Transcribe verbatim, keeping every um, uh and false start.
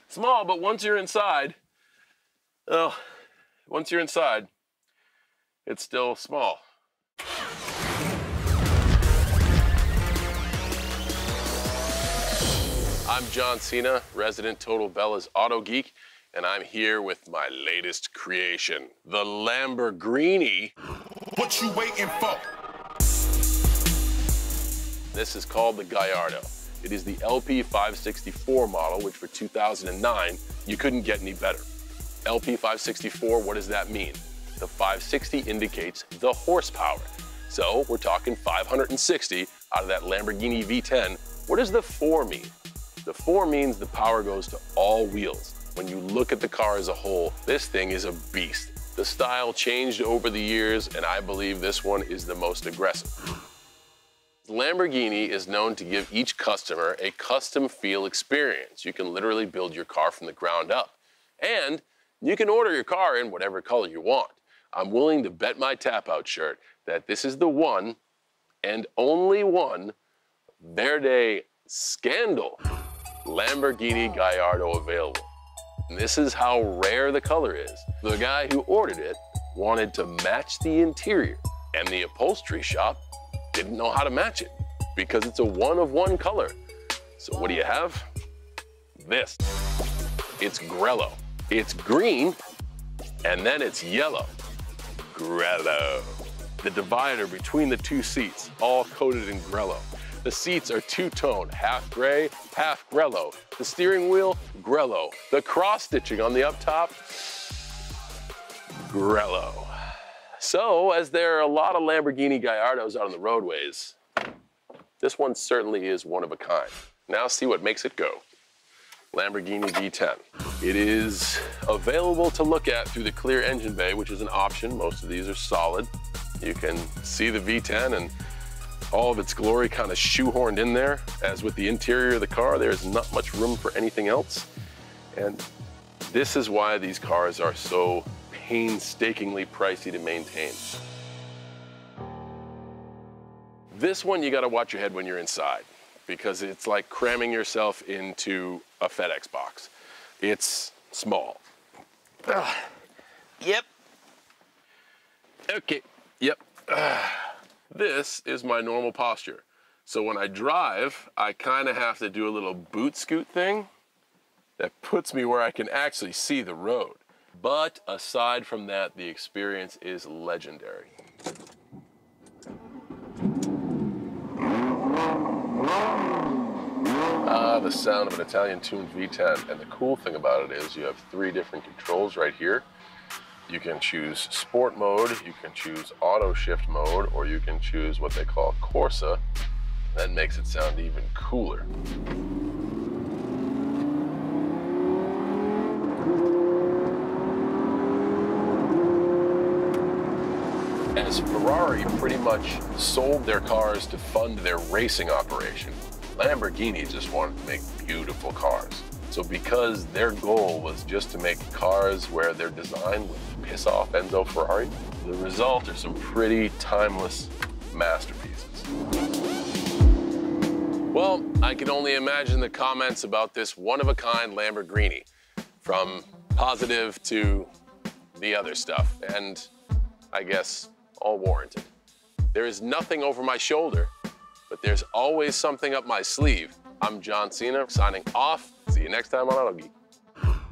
Small, but once you're inside, oh, once you're inside, it's still small. I'm John Cena, resident Total Bellas auto geek, and I'm here with my latest creation, the Lamborghini. What you waiting for? This is called the Gallardo. It is the L P five sixty-four model, which for two thousand nine, you couldn't get any better. L P five sixty-four, what does that mean? The five sixty indicates the horsepower. So we're talking five hundred sixty out of that Lamborghini V ten. What does the four mean? The four means the power goes to all wheels. When you look at the car as a whole, this thing is a beast. The style changed over the years, and I believe this one is the most aggressive. Lamborghini is known to give each customer a custom feel experience. You can literally build your car from the ground up. And you can order your car in whatever color you want. I'm willing to bet my tap-out shirt that this is the one and only one Verde Scandal Lamborghini Gallardo available. And this is how rare the color is. The guy who ordered it wanted to match the interior, and the upholstery shop didn't know how to match it because it's a one of one color. So what do you have? This. It's Grello. It's green, and then it's yellow. Grello. The divider between the two seats, all coated in Grello. The seats are two-tone, half gray, half Grello. The steering wheel, Grello. The cross-stitching on the up top, Grello. So, as there are a lot of Lamborghini Gallardos out on the roadways, this one certainly is one of a kind. Now see what makes it go. Lamborghini V ten. It is available to look at through the clear engine bay, which is an option. Most of these are solid. You can see the V ten and all of its glory kind of shoehorned in there. As with the interior of the car, there's not much room for anything else. And this is why these cars are so painstakingly pricey to maintain. This one, you gotta watch your head when you're inside, because it's like cramming yourself into a FedEx box. It's small. Ugh. Yep. Okay, yep. Ugh. This is my normal posture. So when I drive, I kind of have to do a little boot scoot thing that puts me where I can actually see the road. But aside from that, the experience is legendary. Ah, the sound of an Italian-tuned V ten. And the cool thing about it is you have three different controls right here. You can choose sport mode, you can choose auto shift mode, or you can choose what they call Corsa. That makes it sound even cooler. As Ferrari pretty much sold their cars to fund their racing operation, Lamborghini just wanted to make beautiful cars. So because their goal was just to make cars where their design would piss off Enzo Ferrari, the result are some pretty timeless masterpieces. Well, I can only imagine the comments about this one-of-a-kind Lamborghini, from positive to the other stuff, and I guess all warranted. There is nothing over my shoulder, but there's always something up my sleeve. I'm John Cena, signing off. See you next time on Auto Geek.